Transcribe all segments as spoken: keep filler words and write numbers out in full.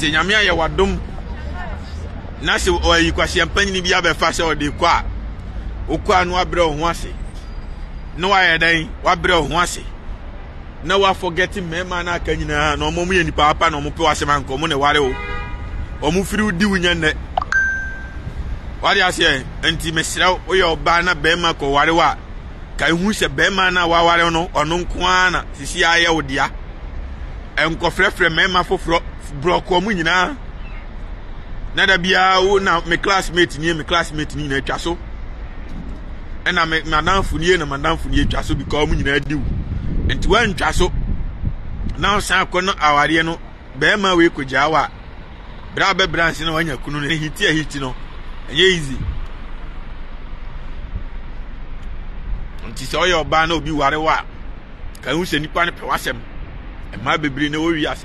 se nyame aye wadom na se oyi kwase mpanyi bi abefa se ode kwa okwa no abre ho ase no waye dan wabre ho ase na wa forget me ma na aka nyina na omo mu ye nipa papa na omo pe wase man ko mo ne ware o omo firi udi wunya ne ware ase enti mesra oye oba na be ma ko ware wa kai hu se be ma na wa ware no ono nko ana sisi aye odia enko frefre me ma foforo broko mu nyina na da bia wo na me classmate ni me classmate ni na atwa so ena me madamfo ni na madamfo ni atwa so because mu nyina diwu enti wan twa so na san ko no aware no be ma we ko jawa bra be branch na wanya kunu ne hiti a hiti no enye easy enti so yo ba na obi ware wa ka hu se nipa ne pe wasem e ma bebiri na wo wi ase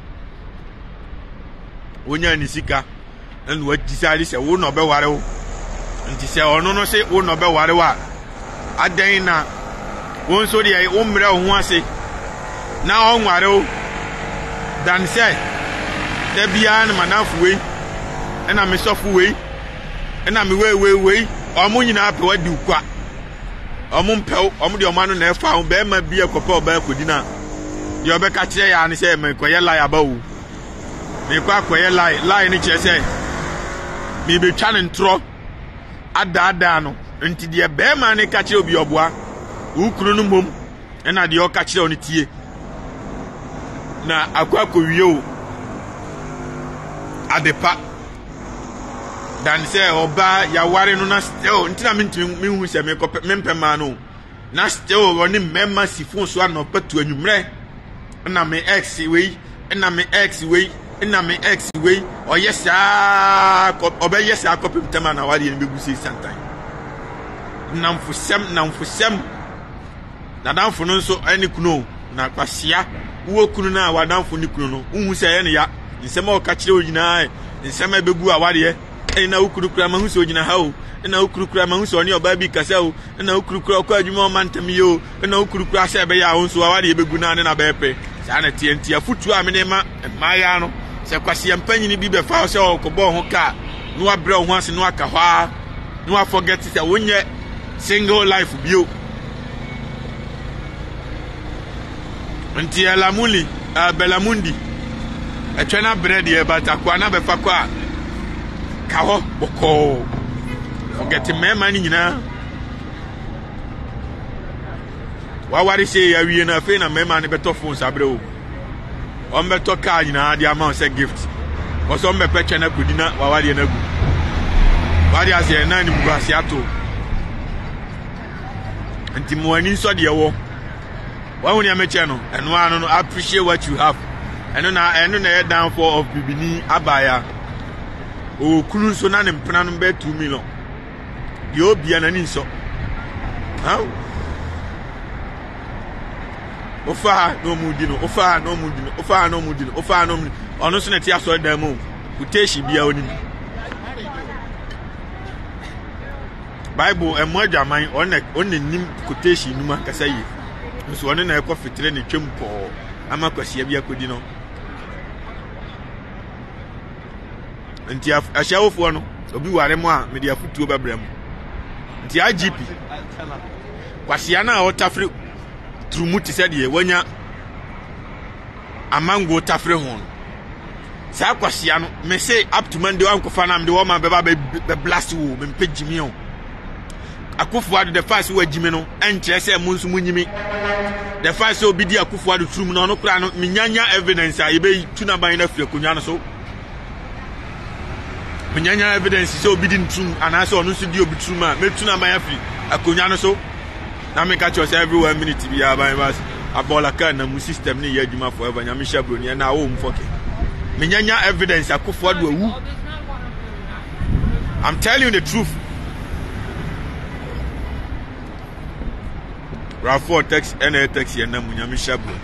wonya ni sika and what decide say wo no be ware wo nti say ono no say wo no be ware wa adan na won so dey wo mre ho ase na on ware wo dan say da bia na manafu we na me sofu we na me we we we omo nyina pe wadi ukwa omo mpew omo de omanu na efa ho be ma bia kopa oba kodina de obeka kire ya ne say me koye lie aba wo me kwa koye lie lie ni kire say me be twa ne ntro ada ada no nti de be ma ne ka kire obi oboa ukuru no mom na de o ka kire oni tie na akwa kowie o adepa dan say oba ya ware no na still ntina mentimi me hu se me ko mempema no na still oni memma sifun so anopatu anwumre na me ex we na me ex we na me ex we o yesa oba yesa akopem tema na ware ni begusi santan namfusem namfusem na danfo no so ani kuno na kwasia wo kunu na wadanfo ni kunu no hu se ye ne ya nsema o ka kire ogina nsema begu aware e na ukuru kura ma hu se ogina ha o na ukuru kura ma hu se oni oba bi kasa o na ukuru kura ko adwuma o mantam yo na ukuru kura se be ya o nso aware begu na ne na be pe sa na tie ntia futu a me ne ma maya no se kwase mpanyi bi be fa o se o ko bo ho ka no abre ho ase no aka hwa no forget se wonye single life bio ntia la muli uh, Berla Mundi e twena bread e bata kwa na be fa kwa ka ho boko forget me man nyina wa wari se ya wie na fe na me man be to phone sabre o on be to ka nyina dia ma se gift o so me pe twena kudina wa wari na gu wari ase na ni bu ase ato anti mo ani so de wo wa woni ameche no eno anu no appreciate what you have eno na eno na e downfall of bibini abaya o kunu so na ne mpena no be two million de obia na ni so ha ofa no mudi no ofa no mudi no ofa no mudi no ofa no mudi ono so na ti aso da mu kuteshi bia oni Bible emo adwaman on on nim kuteshi numa kasa yi so one na ekọ fitire ne twem po ama kwasia bia kodi no nti ahyawofo no obi ware mu a media futuo babram nti I G P kwasia na o tafre Trumu ti sede wanya amango tafre ho sa kwasia no me say up to Monday wan kofa na me de wo ma be ba be blast wo me pejimi o Akufuado the first we jimi no enche se munsu munyimi the first obi di Akufuado Trumu no no kra no minyanya evidence a ye be tuna ban na fie konwa no so minyanya evidence se obi di Trumu anase onu so di obi Trumu a me tuna ban afi akonwa no so na me catch us every one minute bi ya ban bas abola kan na mu system ni ye adwuma forever nya me shabro ni na wo mfoke minyanya evidence Akufuado awu. I'm telling you the truth. Rafor text N text ye na munyami shabro.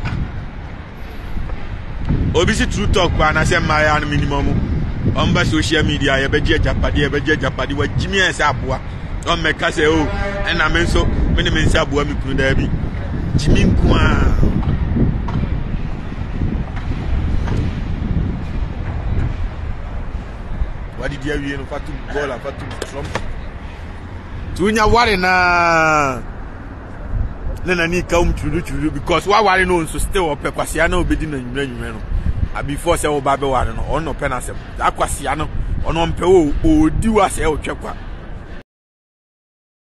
Obisi true talk pa na se maya no minimum. On ba social media ye beje japade ye beje japade wa jimi en sa aboa. On me ka se o na me so me ne me nsa aboa mi kunu da bi. Jimi nko a. What did you hear? Fatu goal, fatu Trump. Tunya worry na. Nena ni ka um churu churu because wa worry no so still up kwase na obedi na nwura nwura no. Abi before say wo ba be worry no. On no penasem. Akwase no. Ono mpe wo odi wa say wo twekwa.